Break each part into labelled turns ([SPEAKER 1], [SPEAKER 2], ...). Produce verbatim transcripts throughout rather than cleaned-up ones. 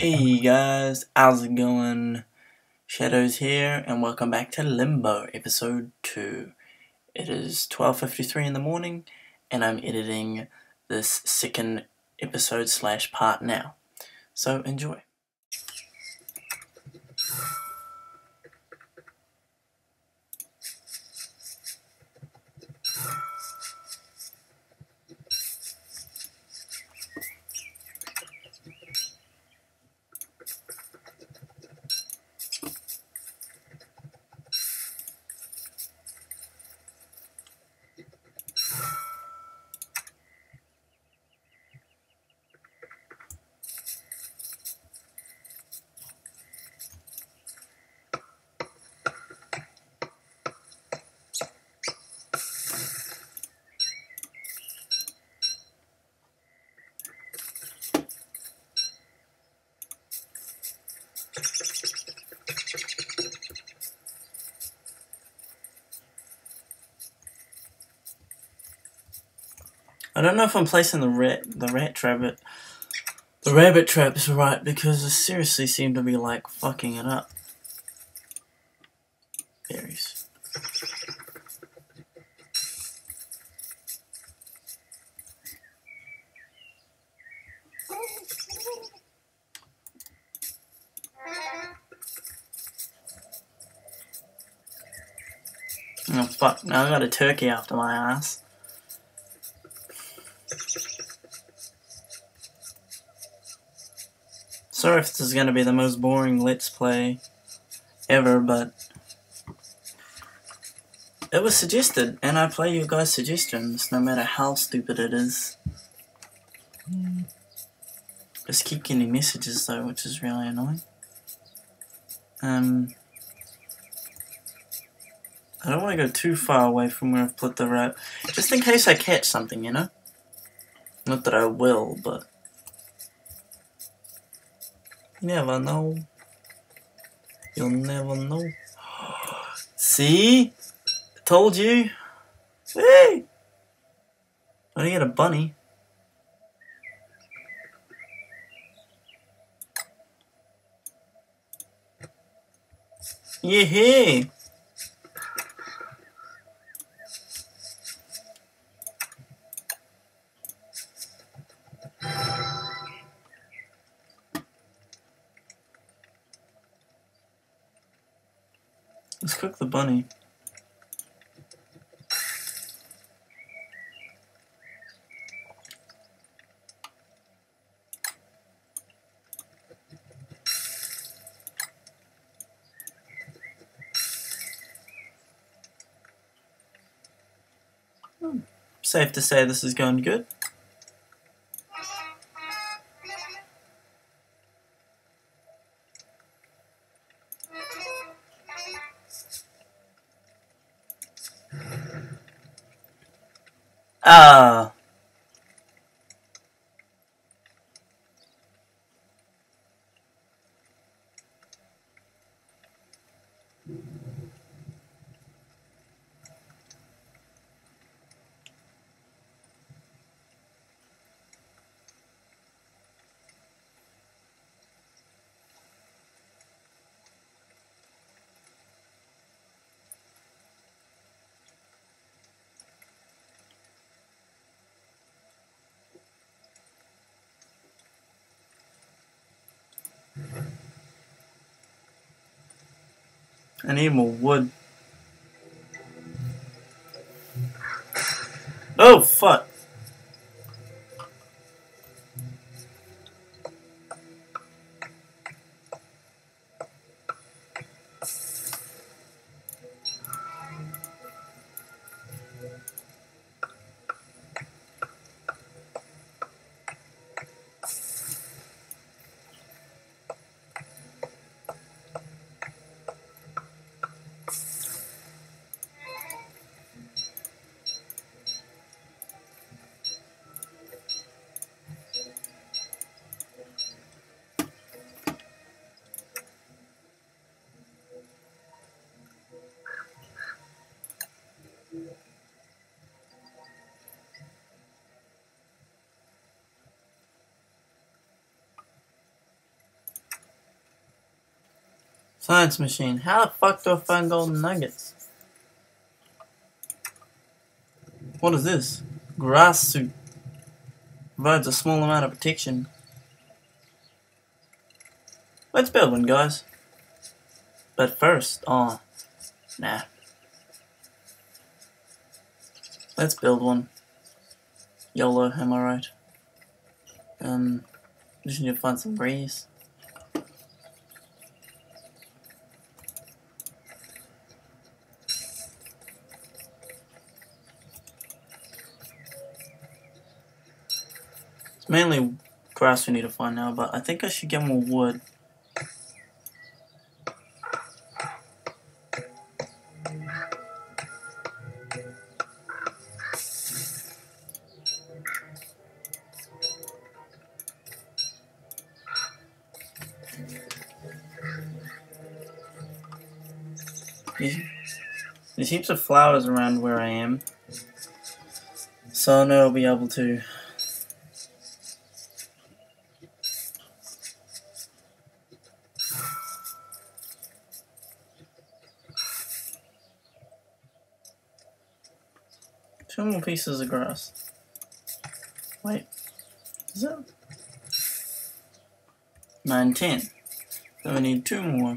[SPEAKER 1] Hey guys, how's it going? Shadows here, and welcome back to Limbo, episode two. It is twelve fifty-three in the morning, and I'm editing this second episode slash part now. So enjoy. I don't know if I'm placing the rat, the rat trap, the rabbit traps right, because I seriously seem to be like fucking it up. Berries. Oh fuck, now I got a turkey after my ass. Sorry if this is going to be the most boring Let's Play ever, but it was suggested, and I play you guys' suggestions, no matter how stupid it is. Just keep getting messages though, which is really annoying. Um, I don't want to go too far away from where I've put the rope, just in case I catch something, you know? Not that I will, but you never know. You'll never know. See? I told you. Hey! I didn't get a bunny. Yeah. Let's cook the bunny. Hmm. Safe to say this is going good. Ah. I need more wood. Oh, fuck. Science machine. How the fuck do I find golden nuggets? What is this? Grass suit. Provides a small amount of protection. Let's build one, guys. But first, oh, nah. Let's build one. YOLO, am I right? Um, just need to find some breeze. It's mainly grass we need to find now, but I think I should get more wood. There's heaps of flowers around where I am, so I know I'll be able to two more pieces of grass. Wait, is that nine, ten? So we need two more.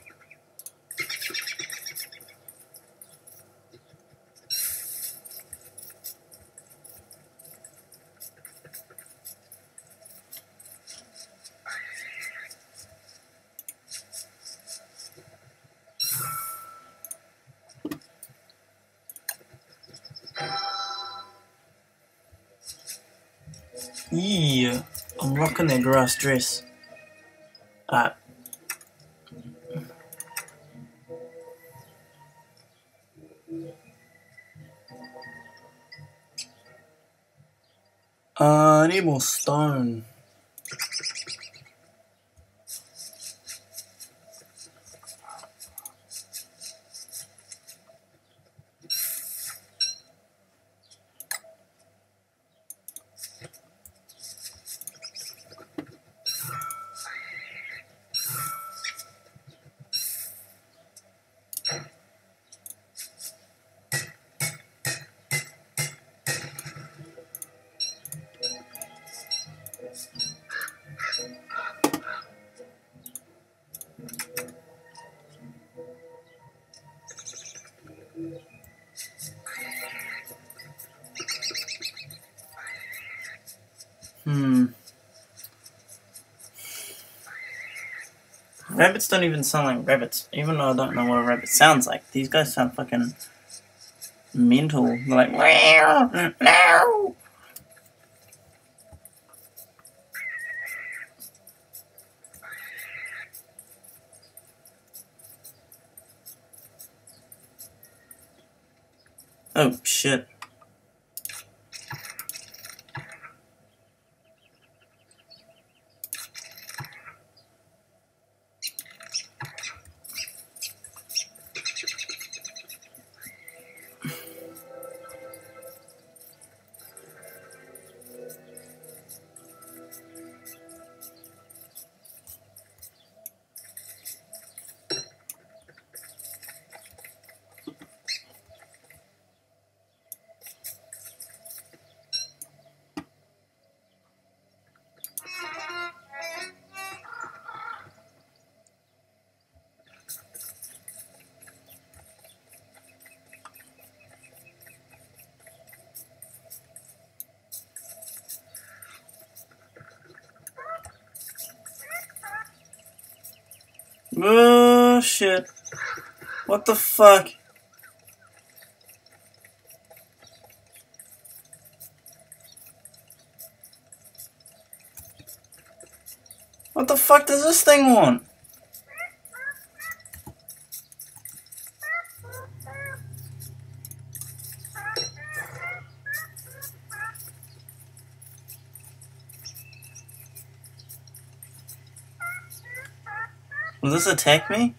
[SPEAKER 1] Yeah, I'm rocking that grass dress. Alright. Uh, I need more stone. Hmm. Rabbits don't even sound like rabbits, even though I don't know what a rabbit sounds like. These guys sound fucking mental. They're like, meow, meow. Oh, shit. Oh, shit. What the fuck? What the fuck does this thing want? Will this attack me?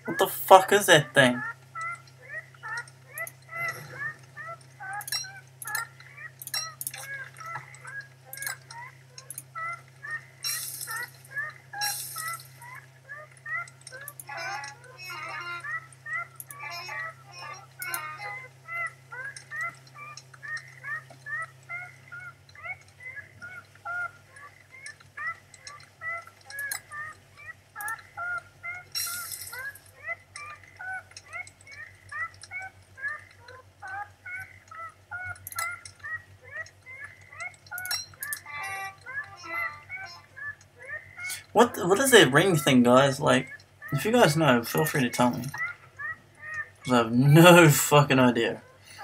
[SPEAKER 1] What the fuck is that thing? What what is that ring thing, guys? Like, if you guys know, feel free to tell me. Because I have no fucking idea.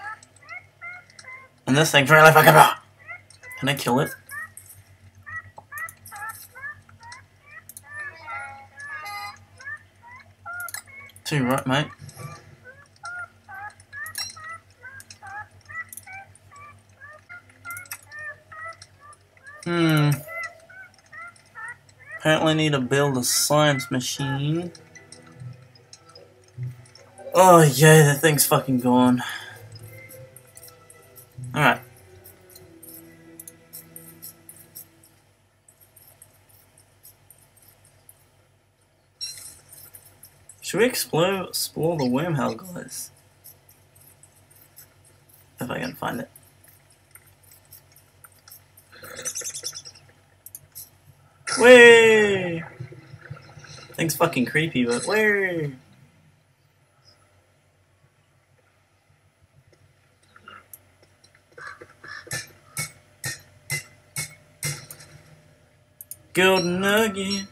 [SPEAKER 1] And this thing's really fucking raw. Can I kill it? Too right, mate. Hmm. Apparently need to build a science machine. Oh yeah, that thing's fucking gone. Alright. Should we explore, explore the wormhole, guys? If I can find it. Whee! Thing's fucking creepy, but whee! Golden nugget.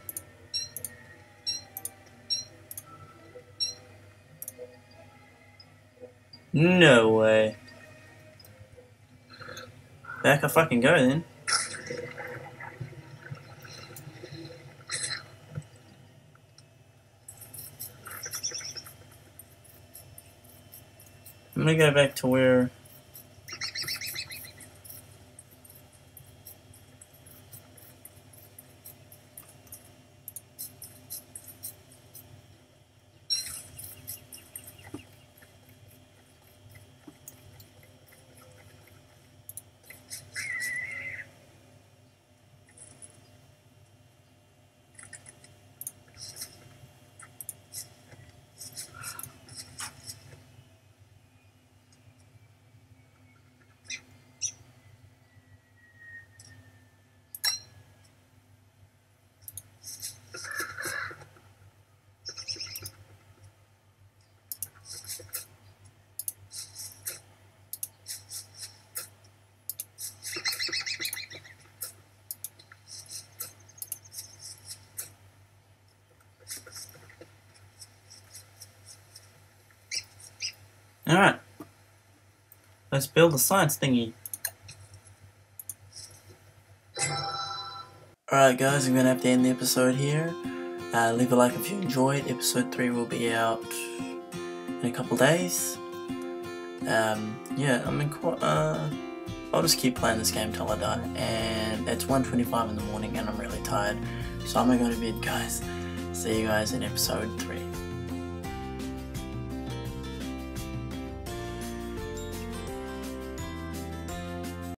[SPEAKER 1] No way. Back I fucking go then. I'm gonna go back to where... Alright. Let's build a science thingy. Alright guys, I'm gonna have to end the episode here. Uh, leave a like if you enjoyed. Episode three will be out in a couple days. Um, yeah, I mean, uh, I'll just keep playing this game till I die. And it's one twenty-five in the morning and I'm really tired. So I'm gonna go to bed, guys. See you guys in episode three.